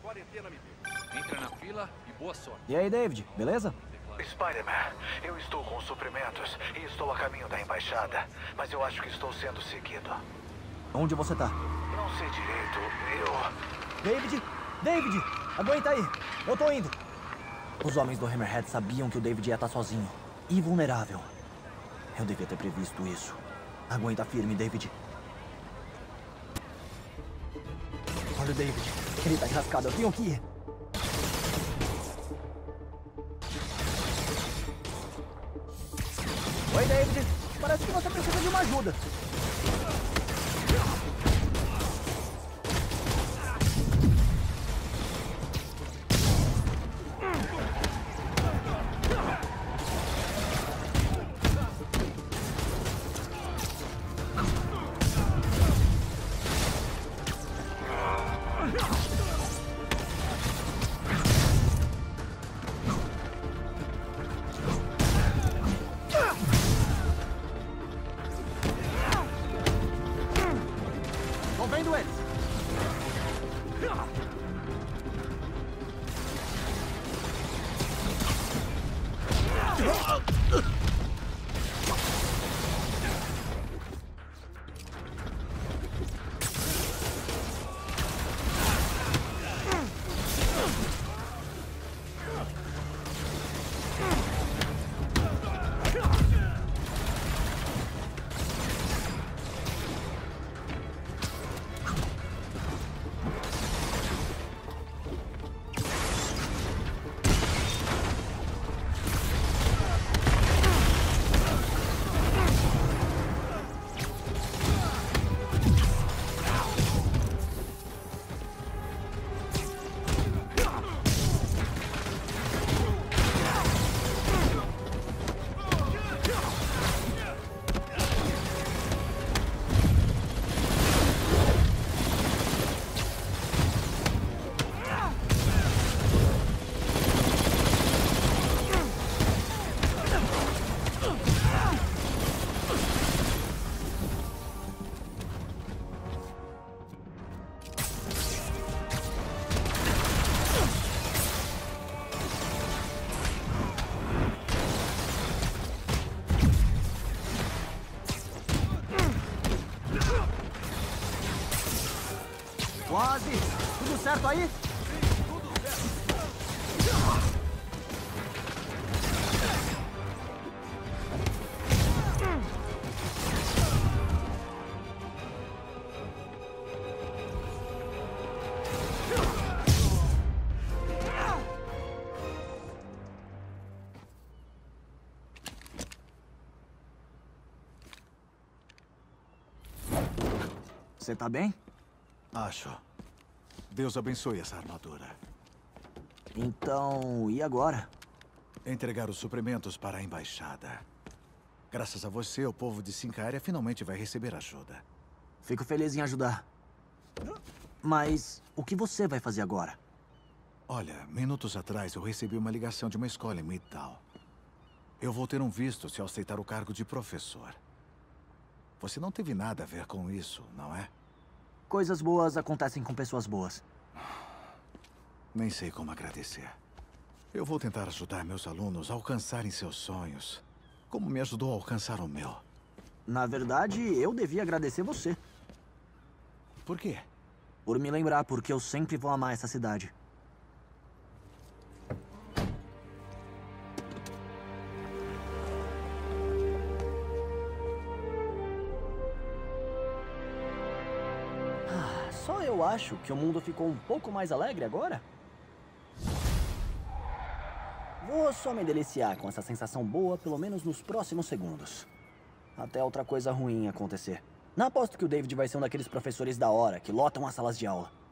quarentena me deu. Entra na fila e boa sorte. E aí, David, beleza? Spider-Man, eu estou com suprimentos e estou a caminho da embaixada, mas eu acho que estou sendo seguido. Onde você tá? Não sei direito, David! David! Aguenta aí! Eu tô indo! Os homens do Hammerhead sabiam que o David ia estar sozinho e vulnerável. Eu devia ter previsto isso. Aguenta firme, David. Olha o David. Ele tá enrascado. Eu tenho que ir. Oi, David. Parece que você precisa de uma ajuda. Tô vendo eles. Quase! Tudo certo aí? Você tá bem? Acho. Deus abençoe essa armadura. Então, e agora? Entregar os suprimentos para a embaixada. Graças a você, o povo de Symkaria finalmente vai receber ajuda. Fico feliz em ajudar. Mas o que você vai fazer agora? Olha, minutos atrás eu recebi uma ligação de uma escola em Midtown. Eu vou ter um visto se eu aceitar o cargo de professor. Você não teve nada a ver com isso, não é? Coisas boas acontecem com pessoas boas. Nem sei como agradecer. Eu vou tentar ajudar meus alunos a alcançarem seus sonhos, como me ajudou a alcançar o meu. Na verdade, eu devia agradecer você. Por quê? Por me lembrar, porque eu sempre vou amar essa cidade. Só eu acho que o mundo ficou um pouco mais alegre agora. Vou só me deliciar com essa sensação boa, pelo menos nos próximos segundos. Até outra coisa ruim acontecer. Não aposto que o David vai ser um daqueles professores da hora que lotam as salas de aula.